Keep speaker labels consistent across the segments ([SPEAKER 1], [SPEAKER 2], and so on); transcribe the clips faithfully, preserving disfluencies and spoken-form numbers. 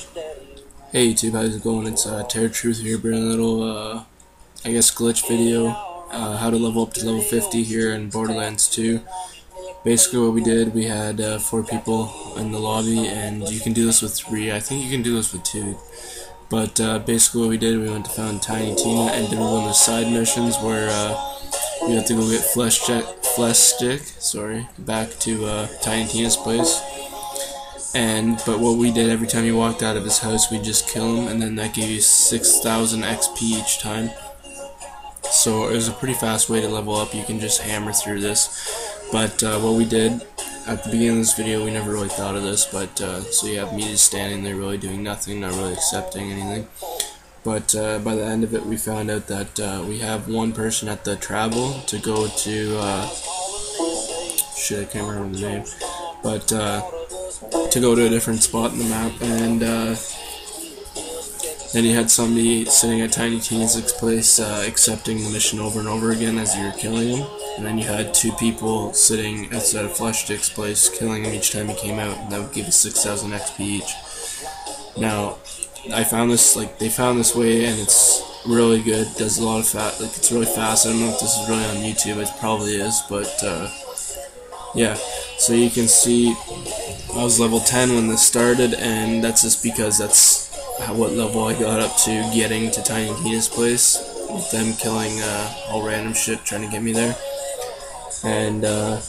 [SPEAKER 1] Hey YouTube, how's it going? It's uh, Terror Truth here, bringing a little, uh, I guess, glitch video, uh, how to level up to level fifty here in Borderlands two. Basically what we did, we had uh, four people in the lobby, and you can do this with three. I think you can do this with two. But uh, basically what we did, we went to find Tiny Tina and did one of the side missions where uh, we had to go get Flesh, flesh Stick, sorry, back to uh, Tiny Tina's place. And but what we did, every time you walked out of his house, we just kill him, and then that gave you six thousand X P each time. So it was a pretty fast way to level up. You can just hammer through this. But uh, what we did at the beginning of this video, we never really thought of this. But uh, so you have me just standing there, really doing nothing, not really accepting anything. But uh, by the end of it, we found out that uh, we have one person at the travel to go to. Uh, shit, I can't remember the name. But. Uh, to go to a different spot in the map, and uh, then you had somebody sitting at Tiny Tina's place uh, accepting the mission over and over again as you were killing him, and then you had two people sitting outside of Flesh Stick's place killing him each time he came out, and that would give us six thousand X P each. Now, I found this, like, they found this way, and it's really good, does a lot of fat, like, it's really fast. I don't know if this is really on YouTube, it probably is, but uh, yeah, so you can see I was level ten when this started, and that's just because that's how, what level I got up to getting to Tiny Tina's place, with them killing uh, all random shit trying to get me there. And uh,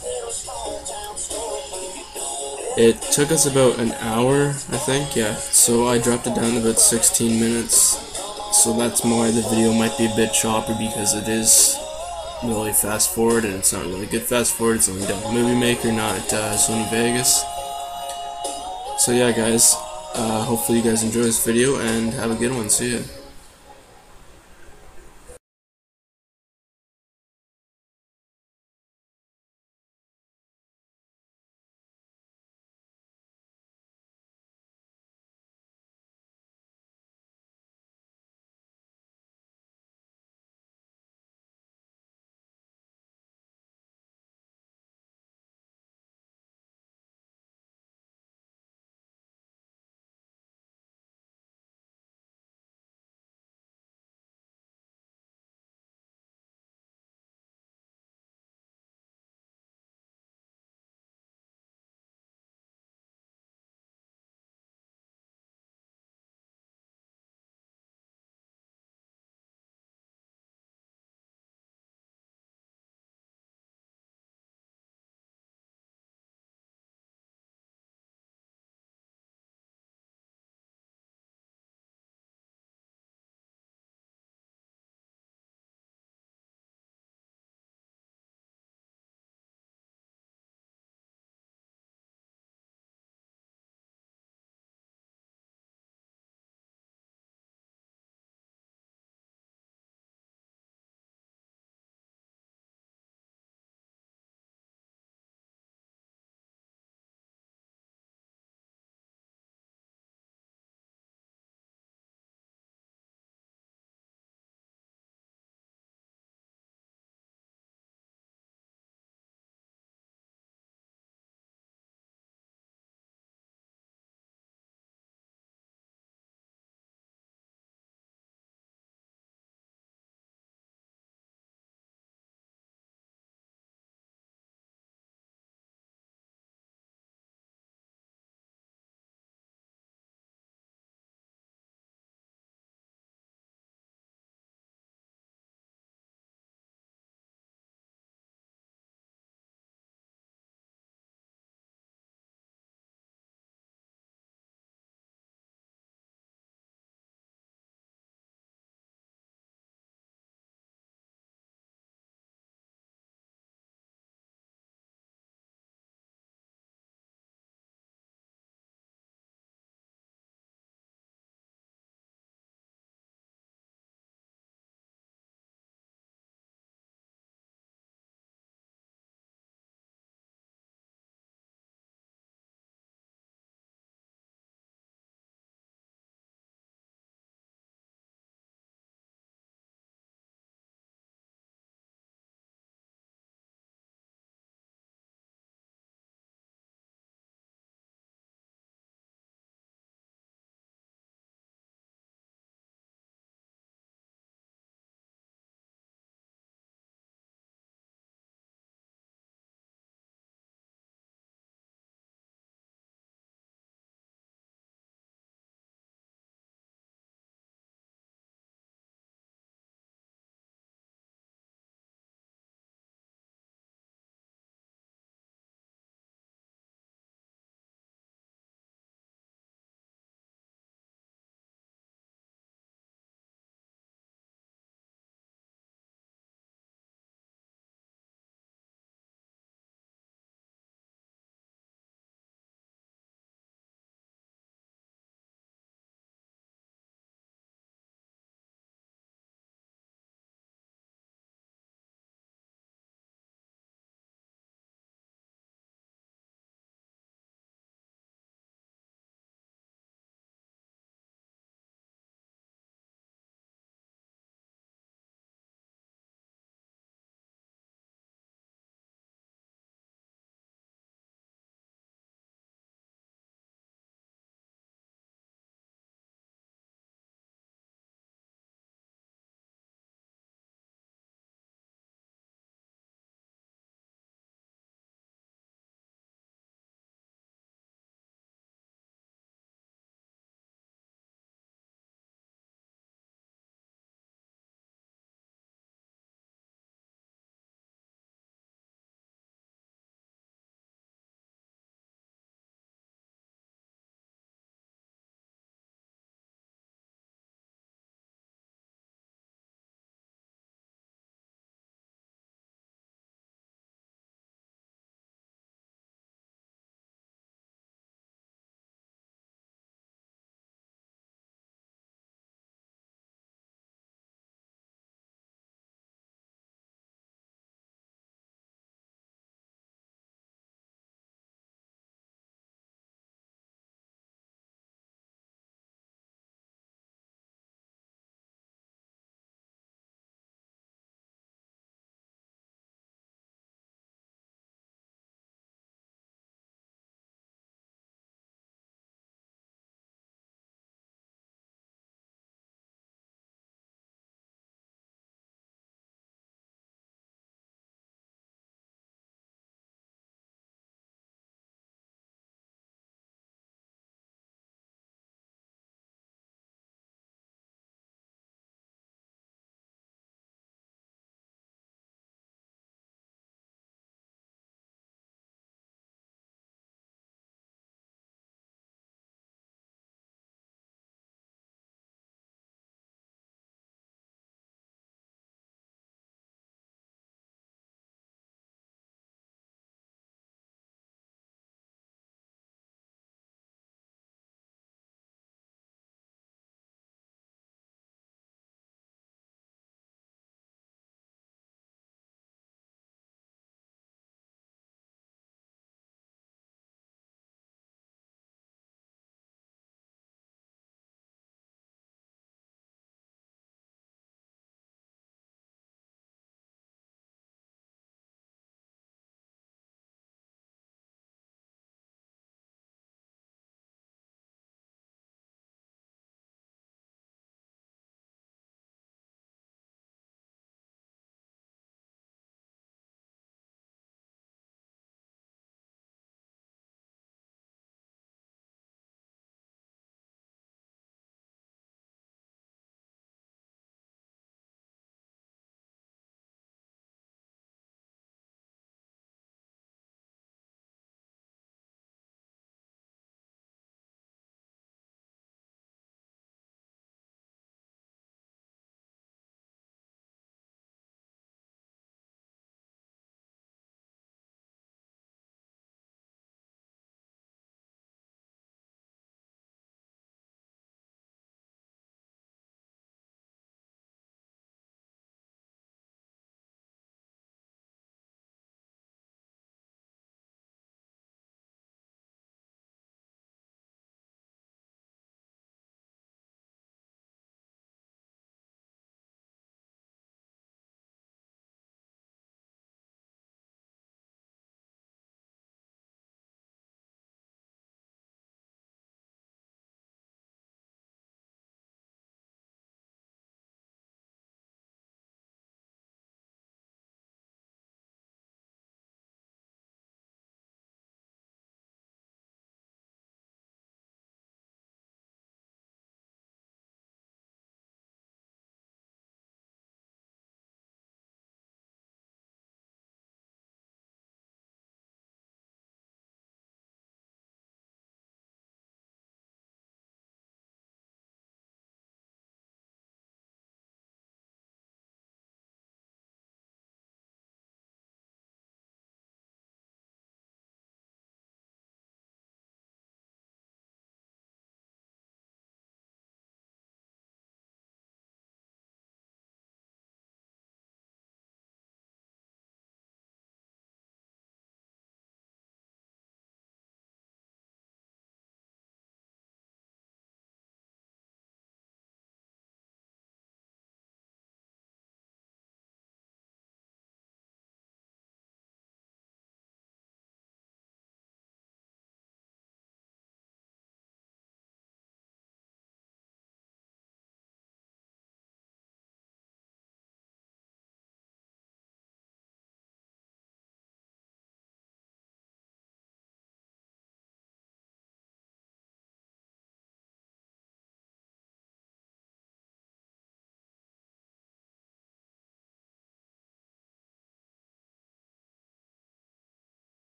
[SPEAKER 1] it took us about an hour, I think, yeah, so I dropped it down to about sixteen minutes, so that's why the video might be a bit choppy, because it is really fast forward, and it's not really good fast forward. It's only done at Movie Maker, not at uh, Sony Vegas. So yeah guys, uh, hopefully you guys enjoy this video and have a good one. See ya.